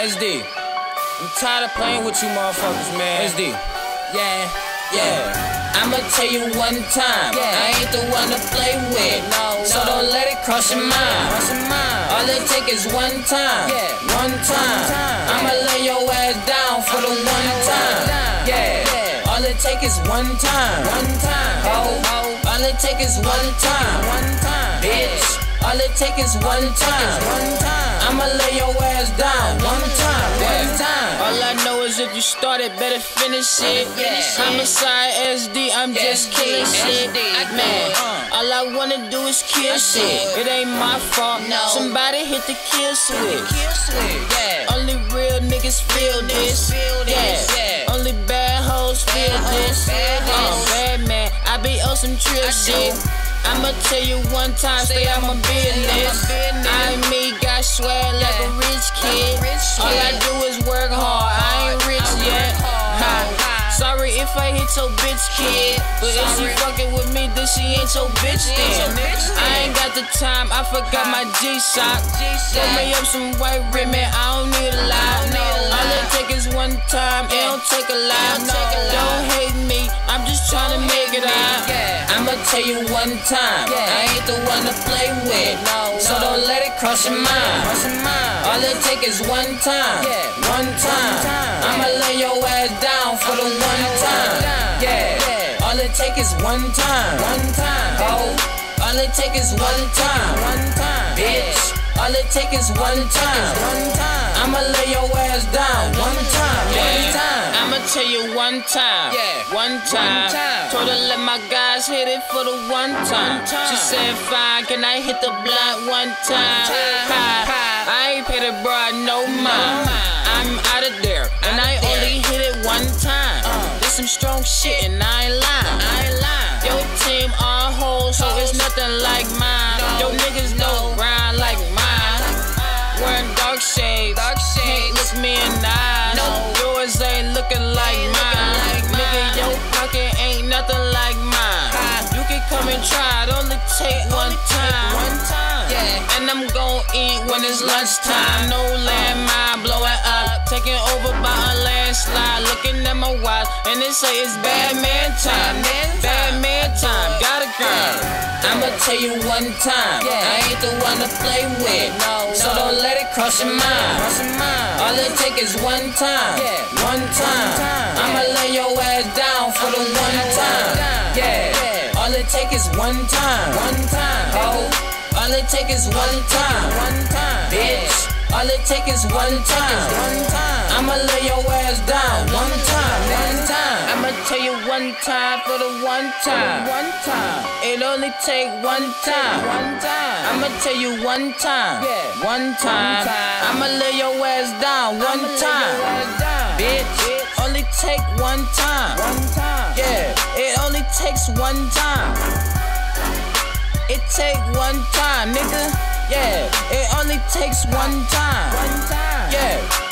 SD, I'm tired of playing with you motherfuckers, man. SD, yeah. I'ma tell you one time, I ain't the one to play with, so don't let it cross your mind. All it take is one time, I'ma lay your ass down for the one time, All it take is one time, all it take is one time, bitch. All it take is one time, I'ma lay your ass down one time. All I know is if you started, better finish it. Homicide SD, I'm just killing shit, man. All I wanna do is kill shit. It ain't my fault, somebody hit the kill switch. Only real niggas feel this, Only bad hoes feel this. Bad man, I be on some trill shit. I'ma tell you one time, stay out my business. I ain't me, got swag like a rich kid. All I do is work hard, I ain't rich yet. Sorry if I hit your bitch, kid, but if she fucking with me, then she ain't your bitch then. I ain't got the time, I forgot my G-Shock. Throw me up some white ribbon, I don't need a lot. All it take is one time, it don't take a lot. Don't hate me, I'm just trying to make it out. I'ma tell you one time, I ain't the one to play with, so don't let it cross your mind. All it take is one time, I'ma lay your ass down for the one time, All it take is one time, all it take is one time, bitch. All it take is one time, I'ma lay your ass down one time, I'ma tell you one time, one time. Told her let my guys hit it for the one time. She said fine, can I hit the blunt one time? I ain't pay the broad no mind. I'm out of there, and I only hit it one time. This some strong shit, and I ain't lying. Your team on hold, so it's nothing like mine. Yo niggas don't grind like mine. Wearing dark shades, can't look me in the eyes. Yours ain't looking like mine. Nigga, your pocket ain't nothing like mine. You can come and try, it only take one time. And I'm gon' eat when it's lunchtime. No landmine blowing up, taking over by a landslide. Looking at my watch, and they say it's bad man time. Bad man time, gotta grind. I'ma tell you one time, I ain't the one to play with, so don't let it cross your mind. All it take is one time, I'ma lay your ass down for the one time, All it take is one time, all it take is one time, bitch. All it take is one time, I'ma lay your ass down one time, I'ma tell you one time for the one time, It only take one time, I'ma tell you one time, I'ma lay your ass down one time, bitch. Only take one time, it only takes one time. It take one time, nigga. It only takes one time.